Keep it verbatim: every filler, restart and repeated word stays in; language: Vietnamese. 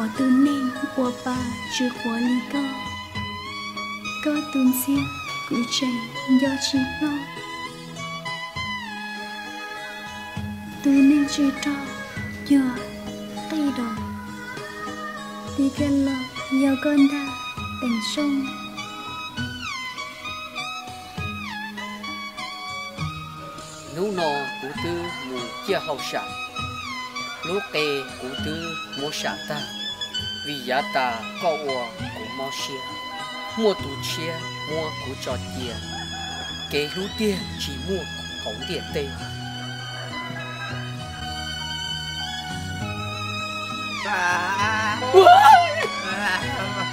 tu nên của bà chưa qua lý có có tuôn xia cụ chạy do chỉ lo tu nên chưa cho giờ tay đỏ thì cái lọ giờ con ta thành sông nú nọ cụ tư mù chia hậu sản lúc tê cụ tư mua sản ta vì giá ta có ua cụ mau xia mua tủ chia mua cụ cho tiền kế lũ tiền chỉ mua hổng tiền tê à.